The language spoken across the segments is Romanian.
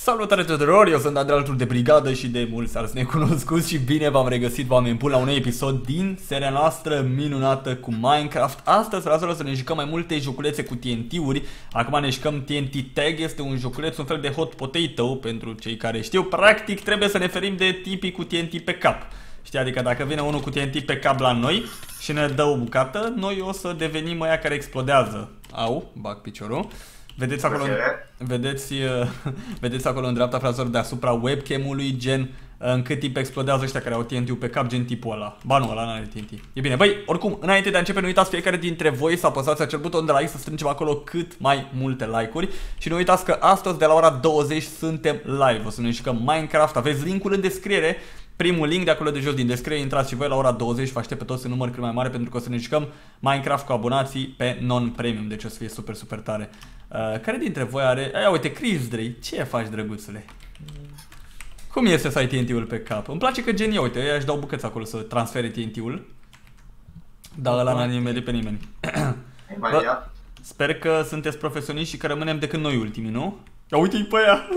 Salutare tuturor, eu sunt Andrei, altul de brigadă și de mulți alți necunoscuți și bine v-am regăsit, oameni buni, la un nou episod din seria noastră minunată cu Minecraft. Astăzi, fraților, o să ne jucăm mai multe joculețe cu TNT-uri. Acum ne jucăm TNT Tag, este un joculeț, un fel de hot potato pentru cei care știu. Practic trebuie să ne ferim de tipii cu TNT pe cap. Știi, adică dacă vine unul cu TNT pe cap la noi și ne dă o bucată, noi o să devenim aia care explodează. Au, bag piciorul. Vedeți acolo, vedeți acolo în dreapta, fraților, deasupra webcam-ului, gen în cât timp explodează ăștia care au TNT-ul pe cap, gen tipul ăla. Ba nu, ăla n-are TNT. E bine, băi, oricum, înainte de a începe, nu uitați fiecare dintre voi să apăsați acel buton de like, să strângem acolo cât mai multe like-uri. Și nu uitați că astăzi, de la ora 20, suntem live. O să ne jucăm Minecraft, aveți linkul în descriere. Primul link de acolo de jos din descriere, intrați și voi la ora 20, vă aștept pe toți în număr cât mai mare pentru că o să ne jucăm Minecraft cu abonații pe non-premium, deci o să fie super, super tare. Care dintre voi are... Aia, uite, Chris Drey, ce faci, drăguțule? Cum este să ai TNT-ul pe cap? Îmi place că gen, uite, ăia își dau bucăți acolo să transfere TNT-ul. Dar ăla n-a nimeni pe nimeni. Bă, sper că sunteți profesioniști și că rămânem decât noi ultimii, nu? Ia uite-i pe aia!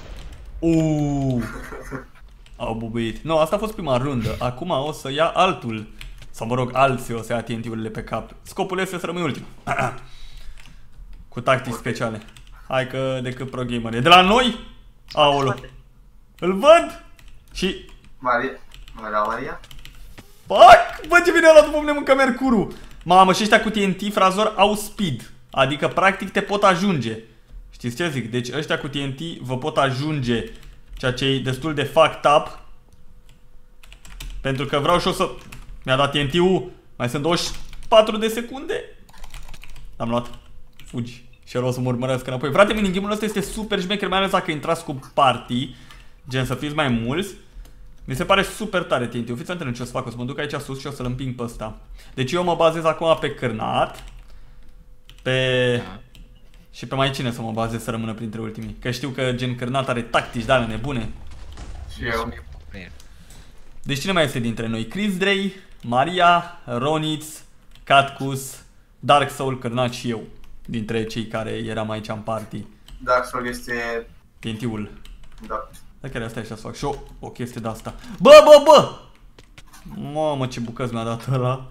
Au bubuit. Nu, asta a fost prima rundă. Acum o să ia altul. Sau mă rog, alții o să ia TNT-urile pe cap. Scopul este să rămâi ultim. Cu tactici speciale. Hai că decât pro gamer e de la noi? Aolo. Îl văd? Și... Maria? Pac! Bă, ce vine ăla după mine, mâncă mercurul. Mamă, și ăștia cu TNT, frazor, au speed. Adică practic te pot ajunge. Știți ce zic? Deci ăștia cu TNT vă pot ajunge. Ceea ce e destul de fucked up. Pentru că vreau și o să... Mi-a dat TNT-ul. Mai sunt 24 de secunde. L-am luat. Fugi. Și el o să mă urmărească înapoi. Frate, minigame-ul ăsta este super șmecher, mai ales dacă intrați cu party. Gen să fiți mai mulți. Mi se pare super tare TNT-ul. Fiți atenți ce o să fac. O să mă duc aici sus și o să-l împing pe ăsta. Deci eu mă bazez acum pe cârnat. Pe... Și pe mai cine să mă bazez să rămână printre ultimii? Că știu că gen cârnat are tactici de alea nebune. Și eu. Deci cine mai este dintre noi? Chris Drey, Maria, Ronitz, Catcus, Dark Soul, cârnat și eu. Dintre cei care eram aici în party. Dark Soul este... TNT-ul. Da. Da, chiar asta e așa să fac și eu o chestie de asta. Bă! Mamă, ce bucăți mi-a dat ăla.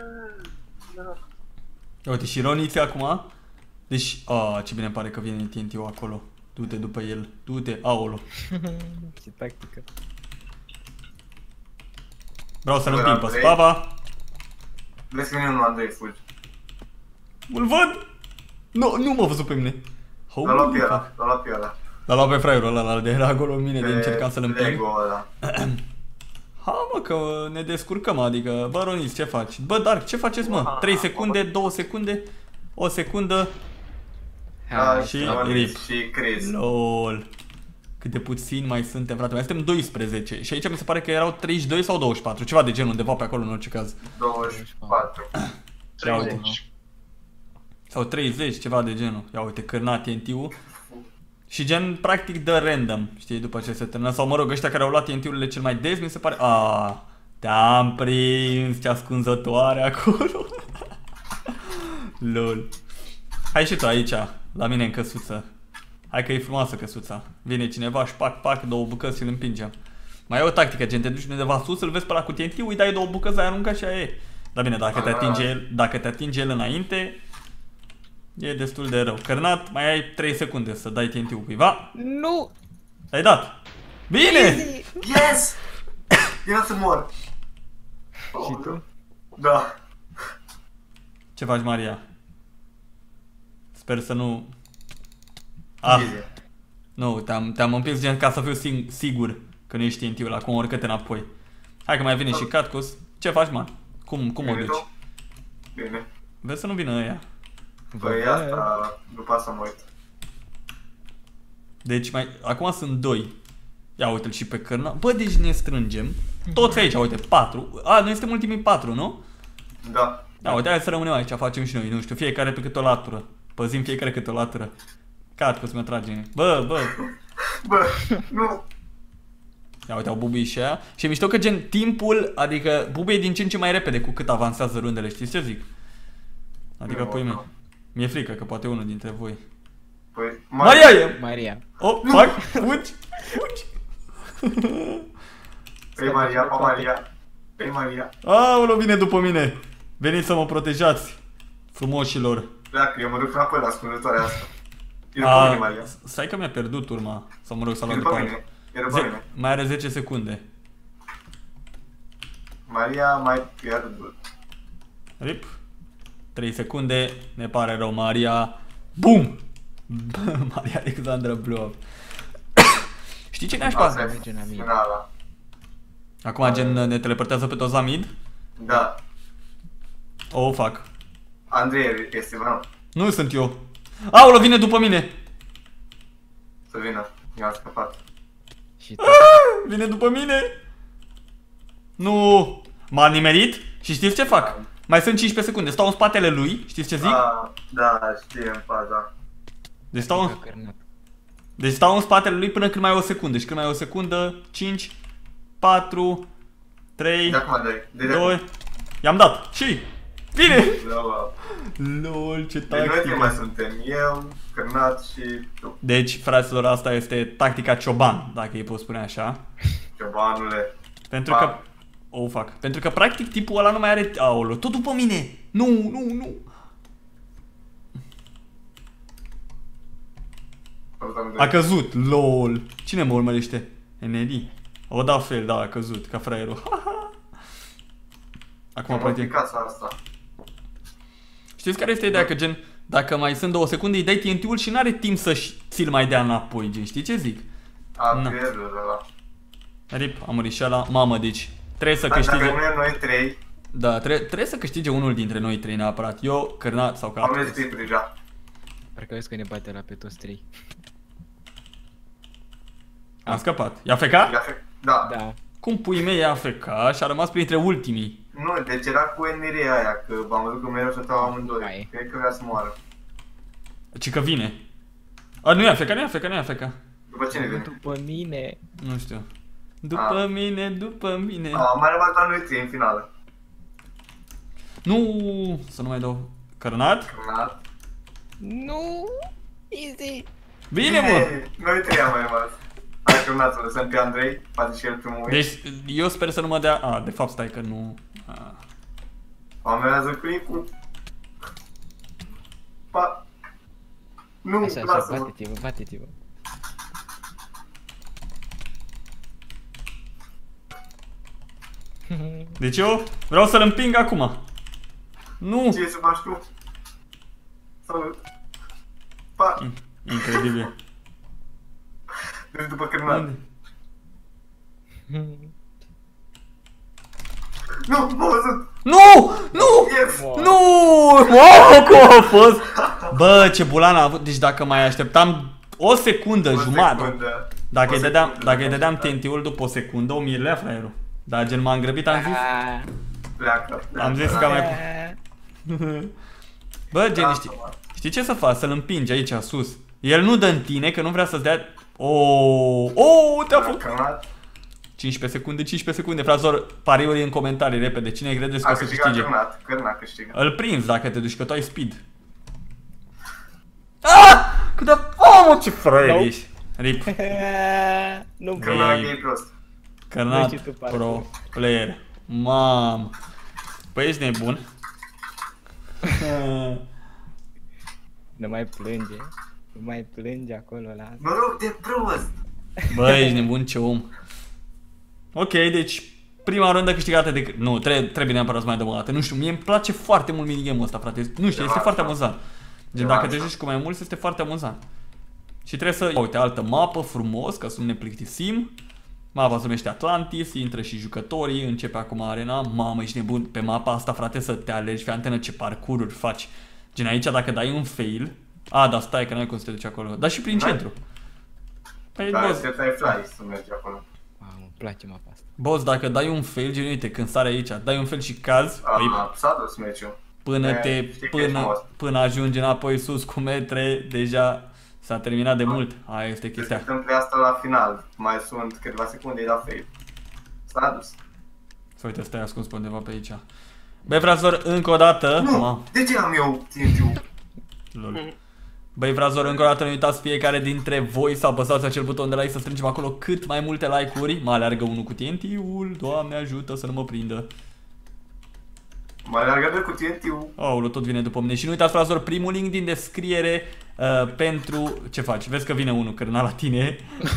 Uite, și Ronitz acum. Deci, ce bine îmi pare că vine TNT-ul acolo. Du-te după el, du-te, aolo. Ce tactică. Vreau să-l împing pe spava. Vezi că vine unul Andrei, fugi. Îl văd! Nu m-a văzut pe mine. L-a luat pe ăla, l-a luat pe ăla. L-a luat pe fraierul ăla, de era acolo în mine, de încercam să-l împing. Lego ăla. Ha, mă, că ne descurcăm, adică, bă, Ronis, ce faci? Bă, Dark, ce faceți, mă? 3 secunde, 2 secunde, o secundă. Și rip. Și Chris. LOL. Cât de puțin mai suntem, frate, mai suntem 12. Și aici mi se pare că erau 32 sau 24, ceva de genul, undeva pe acolo în orice caz. 24. Ia uite. Sau 30, ceva de genul. Ia uite, cârnat TNT-ul. Și gen, practic, dă random, știi, după ce se termină. Sau mă rog, ăștia care au luat TNT-urile cel mai des, mi se pare... Te-am prins, ce ascunzătoare acolo. LOL. Hai și tu aici, la mine în căsuță. Hai că e frumoasă căsuța. Vine cineva și pac, două bucăți și îl împingem. Mai e o tactică, gen, te duci undeva sus, îl vezi pe ăla cu TNT, îi dai două bucăți, ai aruncat și aia e. Dar bine, dacă te atinge el înainte, e destul de rău. Cărnat, mai ai 3 secunde să dai TNT-ul cuiva. Nu! Ai dat! Bine! Yes! Era să mor. Și tu? Da. Ce faci, Maria? Sper să nu... Nu, te-am împins gen ca să fiu sigur că nu ești TNT-ul, acum urcă-te înapoi. Hai că mai vine și Catcus. Ce faci, man? Cum o duci? Bine. Vezi să nu vină ăia. Păi asta, după asta mă uit. Deci acum sunt 2. Ia uite-l și pe cărna. Bă, deci ne strângem. Toți aici, uite, 4. Noi suntem ultimii 4, nu? Da. Da, uite, hai să rămânem aici, facem și noi, nu știu, fiecare pe câte o latură. Păzim fiecare câte o latură. Catcus mi-a trage. Bă! Bă, nu! Ia uite, au bubuit și aia. Și e mișto că gen timpul, adică bubuie din ce în ce mai repede cu cât avansează rundele, știți ce zic? Adică, pui mei, mi-e frică că poate unul dintre voi. Păi, Maria e! Maria. Oh, fac, fugi, fugi. Păi Maria, pa Maria. Păi Maria. Aoleu, vine după mine. Veniți să mă protejați, frumoșilor. Pleacă, eu mă duc înapoi la ascultătoarea asta. E după mine, Maria. Stai că mi-a pierdut urma. Sau mă rog să E luat după după mine. alta. E după mine. Mai are 10 secunde. Maria mai pierdut. Rip. 3 secunde. Ne pare rău, Maria. Bum! Maria Alexandra Blow. Știi ce nașpa? Asta e merge în amid. finala. Acum gen ne teleportează pe toți la mid? Da. O fac. Andrei este, vreau Nu sunt eu. Aoleu, vine după mine. să vină. I-am scăpat. Și tu. Vine după mine. Nu. M-a nimerit și știți ce fac? Mai sunt 15 secunde. Stau în spatele lui. Știți ce zic? Da, știm faza. Deci stau, Cărnat. deci stau în spatele lui până când mai e o secundă. Și când mai e o secundă, 5, 4, 3, De acum dai. De 2. I-am dat. Și vine. Da, Lol, ce deci noi trei mai tactică. suntem. Eu, Cărnat și tu. Deci, fraților, asta este tactica cioban, dacă îi pot spune așa. Ciobanule. Pentru că... Oh, fac. Pentru că, practic, tipul ăla nu mai are... Aoleu, tot după mine! Nu, nu, nu! A căzut, lol. Cine mă urmărește? Enedi. O da fel, da, a căzut, ca fraierul. Acum, practic... Casa asta. Știți care este ideea? Că gen, dacă mai sunt 2 secunde, îi dai TNT-ul și n-are timp să ți-l mai dea înapoi, gen, știi ce zic? A Na. pierdut ăla. Rip, a murit și ăla. Mamă, deci, trebuie să Dacă câștige... nu e noi trei, Da, trebuie să câștige unul dintre noi trei neapărat. Eu, Cărnat sau am Captex. respit deja. Parcă vezi că ne bate la pe toți trei. Am scăpat. I-a fecat? Da. Da. Cum pui mei i-a fecat și a rămas printre ultimii? Nu, deci era cu energia aia, că am văzut că mereu stăteau amândoi. Hai. Cred că vrea să moară. Ci că vine. A, nu i-a fecat, nu i-a fecat, nu i-a fecat. După cine vine? După mine. Nu știu. După mine, după mine. Am mai rămas la noi trei în finală. Nu, să nu mai dau. Cărnat? Cărnat. Nu. Easy. Bine, mă! Noi trei am mai rămas. Hai Cărnat, să lăsăm pe Andrei, poate și el primul win. Deci, eu sper să nu mă dea... A, de fapt, stai că nu... A. Amează clipul. Pa. Nu, Așa, așa, lasă-mă. bate-te-vă, bate-te-vă. Deci eu vreau să-l împing acum. Nu! Ce să faci tu? Salut. Pa. Incredibil. Deci după Cărnat. Unde? Nu, m-a văzut. Nu! Nu! Yes. Nu! Mamă, cum a fost? Bă, ce bulan a avut. Deci dacă mai așteptam o secundă, O jumătate. secundă. Dacă O îi dădeam, secundă, dacă îi da. dădeam TNT-ul după o secundă, o mirlea fraierul. Dar gen m-am grăbit, am zis. Pleacă. Am zis că mai... Bă, gen, știi ce să faci? Să-l împingi aici, sus. El nu dă în tine, că nu vrea să-ți dea... Oh, te-a făcut. Cărnat. 15 secunde, 15 secunde, fraților, pariuri în comentarii, repede. Cine credeți că A o să câștigat câștige? Cărnat. Cărnat câștigă. Îl prinzi dacă te duci, că tu ai speed. Ah! Cât de... Oh, mă, ce fraier Nope. ești. Rip. Nu Cărnat Ei. e prost. Cărnat, Băi, și tu, parcă. pro player. Mamă. Păi ești nebun. Nu mai plânge. Nu mai plânge acolo la... Mă rog de prost. Bă, ești nebun, ce om. Ok, deci prima rundă câștigată de... Nu, trebuie neapărat să mai dăm o dată. Nu știu, mie îmi place foarte mult minigame-ul ăsta, frate. Nu știu, este foarte amuzant. Gen, dacă te joci cu mai mulți, este foarte amuzant. Și trebuie să... Uite, altă mapă, frumos, ca să nu ne plictisim. Mapa se numește Atlantis, intră și jucătorii, începe acum arena. Mamă, ești nebun pe mapa asta, frate, să te alegi pe antenă ce parcururi faci. Gen, aici dacă dai un fail... A, da, stai, că n-ai cum să te duci acolo. Dar și prin centru. Păi, Dar boss, să tai fly să mergi acolo. Mamă, îmi place mapa asta. boss, dacă dai un fail, gen, uite, când sare aici, dai un fail și cazi, păi, S-a dus meciul. până știi că e frumos. până ajungi înapoi sus cu metre, deja s-a terminat de mult. Aia este Se chestia. întâmple asta la final. Mai sunt câteva secunde la fail. S-a dus. Să uite, stai ascuns pe undeva pe aici. Băi, fraților, încă o dată. Nu! De ce am eu TNT-ul? Lol. Băi, Vrazor, încă o dată nu uitați fiecare dintre voi să apăsați acel buton de like, să strângem acolo cât mai multe like-uri. Mă aleargă unul cu TNT-ul, Doamne ajută să nu mă prindă. Mă aleargă cu TNT-ul. Aoleu, tot vine după mine. Și nu uitați, Vrazor, primul link din descriere pentru... Ce faci? Vezi că vine unul cârna la tine.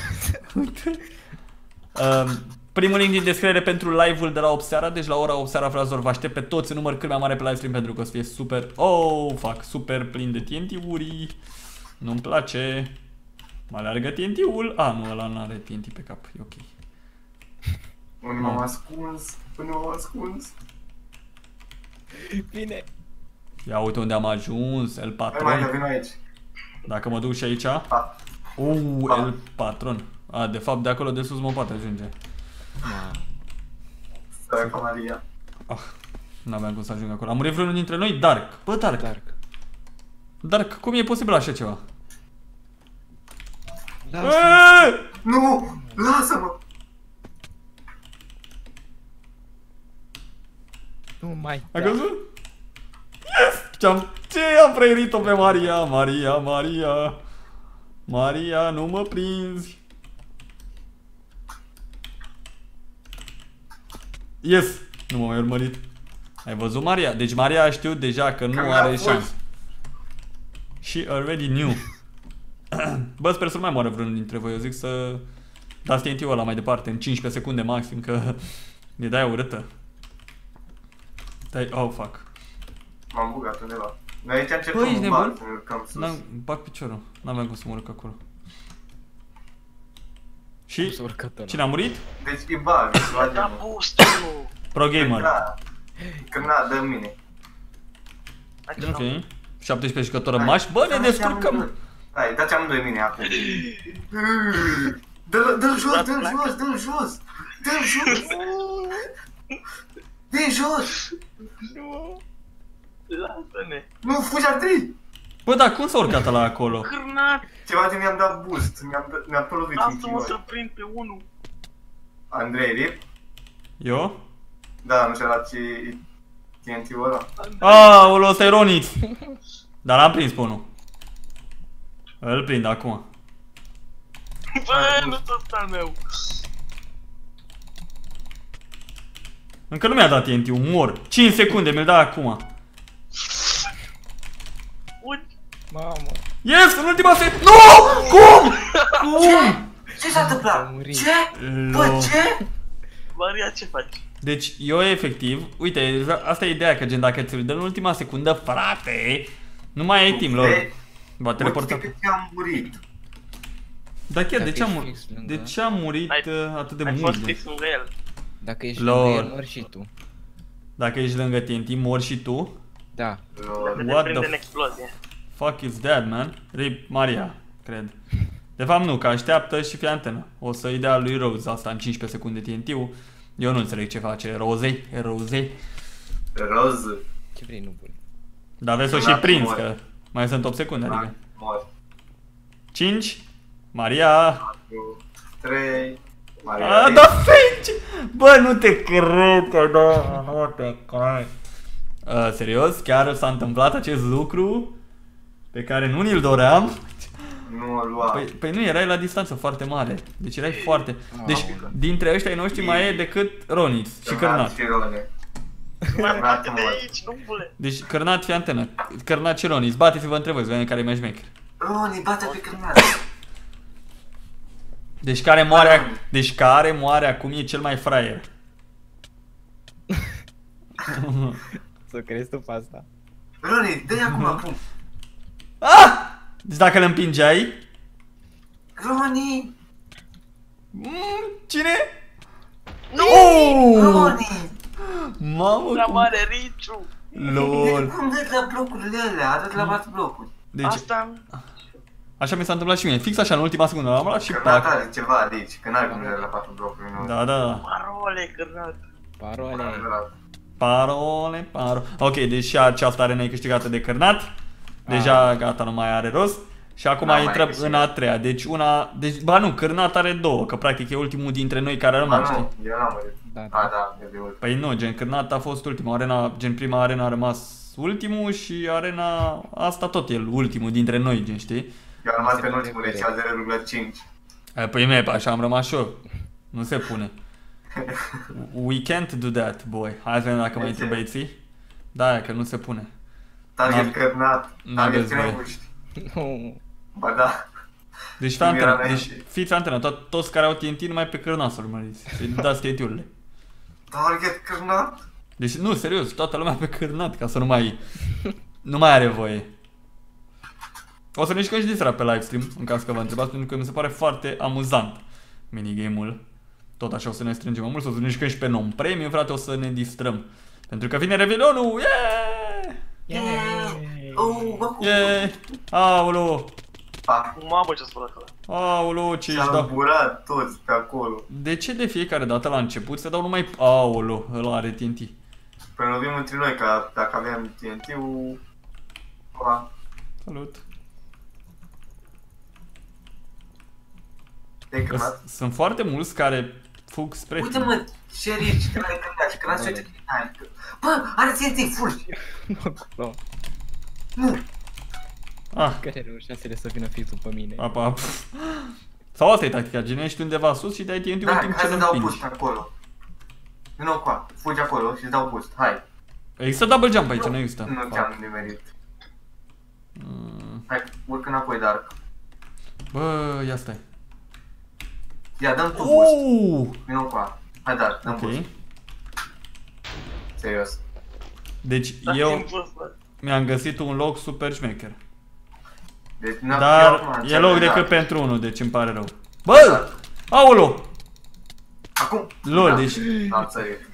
Primul link din descriere pentru live-ul de la 8 seara. Deci la ora 8 seara, Vrazor, vă aștept pe toți în număr cât mai mare pe livestream pentru că o să fie super... Oh, fac super plin de TNT-uri. Nu-mi place. Mă aleargă TNT-ul. Nu, ăla nu are TNT pe cap. E ok. Unde m-am ascuns? Unde m-am ascuns? Bine. Ia uite unde am ajuns. El Hai patron. mai, vin aici. Dacă mă duc și aici. Ah. El patron. De fapt de acolo de sus mă poate ajunge. Stai ca Maria. N-aveam cum să ajung acolo. A murit vreunul dintre noi? Dark. Bă, Dark. Dark, cum e posibil așa ceva? Nu! Lasă-mă! Nu mai. Ai văzut? Yes! Ce am preierit-o pe Maria? Maria, nu mă prinzi. Yes! Nu m-a mai urmărit. Ai văzut, Maria? Deci Maria a știut deja că nu are șansă. She already knew. Bă, sper să nu mai moară vreunul dintre voi. Eu zic să dați TNT-ul ăla mai departe, în 15 secunde maxim, că mi-e de-aia urâtă. Oh, fuck. M-am bugat undeva. Noi aici încercăm Băi, un bar, să ne urcăm sus. Bag piciorul. N-aveam cum să mă urc acolo. Și? Cine a murit? Deci e bar, Da, boost-ul! Pro gamer. Când n-a, dă mine. Ok. 17 jucători rămași. Bă, ne descurcăm! Hai, dați amândoi mine acum. Dă-l jos, dă-l jos, dă-l jos! Dă-l jos! Dă-i jos! Nu. Lasă-ne! Nu, fugi ar trebui! Bă, dar cum s-a urcat ăla acolo? Cârnat! Ceva ce mi-am dat boost, mi-am lovit în Lasă-mă să chimoi. prind pe unul! Andrei, rip? Eu? Da, nu și-a dat ce TNT-ul ăla. Aoleu, ăsta e Ronix! Dar l-am prins pe unul. Îl prind acum. Bă, nu tot al meu! Încă nu mi-a dat TNT-ul, mor. 5 secunde, mi-l da acum. Uite! Mamă. Yes, în ultima secundă. Nu! Cum? Cum? Ce s-a întâmplat? Ce? Bă, ce? Maria, ce faci? Deci eu efectiv, uite, asta e ideea, că gen dacă ți-l dă în ultima secundă, frate, nu mai ai timp, lor. Va teleporta. Uite că am murit. Dar chiar, de Dacă ce a murit atât de Ai fost mult? fix lângă el. Dacă ești Lol. lângă el, mori și tu. Dacă ești lângă TNT, mori și tu? Da. Dacă te What prinde the în explozie. Fuck is that, man? Rip Maria, cred. De fapt nu, că așteaptă și fie antenă. O să-i dea lui Rose asta în 15 secunde TNT-ul. Eu nu înțeleg ce face Rose. Roz. Ce vrei, nu bun. Dar vezi să o și prinzi, că mai sunt 8 secunde, adică. Mor. 5. Maria. 3. Da, feci! Bă, nu te cred că da, nu te cred. Serios? Chiar s-a întâmplat acest lucru pe care nu ni-l doream? Nu o lua. Păi nu, erai la distanță foarte mare. Deci erai foarte... Deci dintre ăștia ai noștri mai e decât Ronix și Cărnat. Și Rone. Mai bate de aici, nu bule! Deci Cărnat, fii antenă. Cărnat și Ronix, bateți-vă între voi, să vedem care e mai șmecher. Roni, bate pe cârnat. Deci care moare acum e cel mai fraier. Să crezi tu pe asta. Roni, dă-i acum. Deci dacă îl împingeai... Roni! Cine? Nu! Roni! Mamă, Prea cum... mare Riciu! LOL. Cum dă la blocurile alea? Arăt la 4 blocuri. Deci, Asta... așa mi s-a întâmplat și mie. Fix așa, în ultima secundă l-am luat și Cârnat pac. are ceva de aici, că n-are cum de la 4 blocuri. Nu. Da. Parole, cârnat! Parole. Parole. Ok, deci și această arenă e câștigată de Cărnat. Deja gata, nu mai are rost. Și acum intrăm în a treia. Deci ba nu, Cărnat are două, că practic e ultimul dintre noi care a rămas, știi? Nu, eu n-am murit. Da. Da, e de ultim. Păi nu, gen Cărnat a fost ultima arena, gen prima arena a rămas ultimul și arena asta tot el ultimul dintre noi, gen, știi? Eu am rămas penultimul, deci al 0,5. Păi mie, așa am rămas și eu. Nu se pune. We can't do that, boy. Hai să vedem dacă mai intră băieții. Da, că nu se pune. Target cărnat, target voie. cremuști. Nu. Ba da. Deci, fiți antenă, toți care au TNT numai pe cârna să urmăriți. Să-i dați TNT-urile. Target cărnat. Deci, nu, serios, toată lumea pe cârnat, ca să nu mai are voie. O să ne jucăm și distra pe livestream, în caz că vă întrebați, pentru că mi se pare foarte amuzant minigame-ul. Tot așa o să ne strângem mai mult, o să ne jucăm și pe non-premium, frate, o să ne distrăm. Pentru că vine Revelionul, yeah! Aoleu! Mamă, ce-a spălat ăla. Aoleu, ce ești, S-au da? burat toți pe acolo. De ce de fiecare dată la început se dau numai... Aoleu, ăla are TNT. Păi lovim între noi, că dacă aveam TNT-ul... Salut. Te-ai cărnat? Sunt foarte mulți care fug spre Uite tine. mă, Sheriff, ce care cărnat și cărnat și uite. Bă, are TNT, fugi! Nu. Nu! Care reușeasele să vină fix după mine. Apa. Sau asta e tactica, gen ești undeva sus și dai TNT-ul în timp hai ce să îl dau împingi. boost acolo. Nu, coa, fugi acolo și îți dau boost, hai. Există double jump aici, nu există. Nu te-am nimerit. Hai, urcă înapoi, Dark. Bă, ia stai. Ia, dăm tu boost. Uuuu! Nu, coa. Hai, Dark, dăm boost. Ok. Serios. Deci Dar eu timpul ăsta. mi-am găsit un loc super șmecher. Deci, Dar e loc decât pentru unul, deci îmi pare rău. Bă! Aolo! Acum! Lol, Da. deci... Am sărit.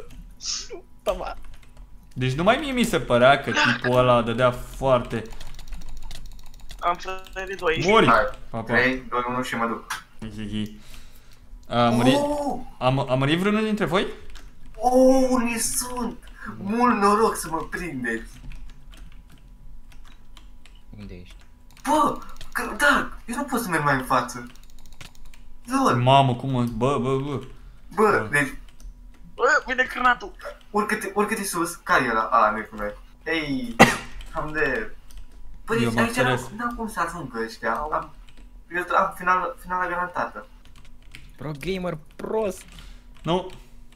Deci numai mie mi se părea că tipul ăla dădea foarte... Am sărit doi. Mori! Hai, Pa, pa. 3, 2, 1 și mă duc. Hihihi. A murit vreunul dintre voi? Unii sunt! Mult noroc să mă prindeți! Unde ești? Bă! Da! Eu nu pot să merg mai în față! Lol! Mamă, cum... Bă. Bă, deci... Bă, vine cârnatul. Urcă-te sus! Care e ăla? A, nu-i cu noi. Hei! Am de... Bă, Eu deci mă aici înțeles. n-am cum să ajungă ăștia. Am finala garantată. Pro gamer prost. Nu.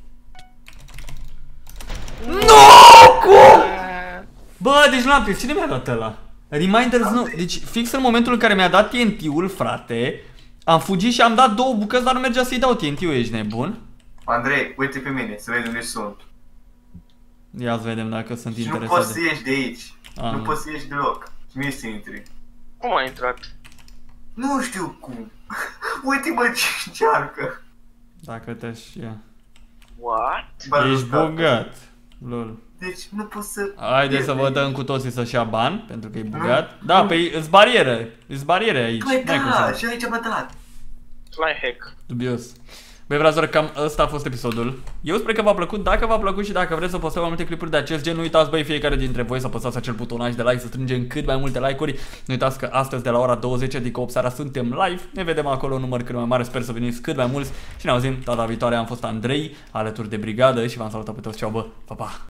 Nu! Cum? Bă, deci nu am prins. Cine mi-a dat ăla? Reminders nu. Deci fix în momentul în care mi-a dat TNT-ul, frate, am fugit și am dat două bucăți, dar nu mergea să-i dau TNT-ul, ești nebun? Andrei, uite pe mine, să vezi unde sunt. Ia să vedem dacă sunt Și nu interesat poți să ieși de aici. Ah, Nu nu. poți să ieși deloc. Mie să intri. Cum a intrat? Nu știu cum. Uite-mă ce încearcă. Dacă te-aș ia. What? Bă, Ești da. bogat. Lol. Deci nu poți să... Haideți să vă dăm cu toții să-și ia bani, pentru că e bogat. Da, păi îți bariere aici. Păi N-ai cum da, să... și aici m-a dat. Fly hack. Dubios. Băi, fraților, cam ăsta a fost episodul. Eu sper că v-a plăcut. Dacă v-a plăcut și dacă vreți să postăm mai multe clipuri de acest gen, nu uitați, băi, fiecare dintre voi să apăsați acel butonaj de like, să strângem cât mai multe like-uri. Nu uitați că astăzi de la ora 20, adică 8 seara, suntem live. Ne vedem acolo un număr cât mai mare. Sper să veniți cât mai mulți și ne auzim data viitoare. Am fost Andrei, alături de brigadă și v-am salutat pe toți. Ceau, bă, pa, pa!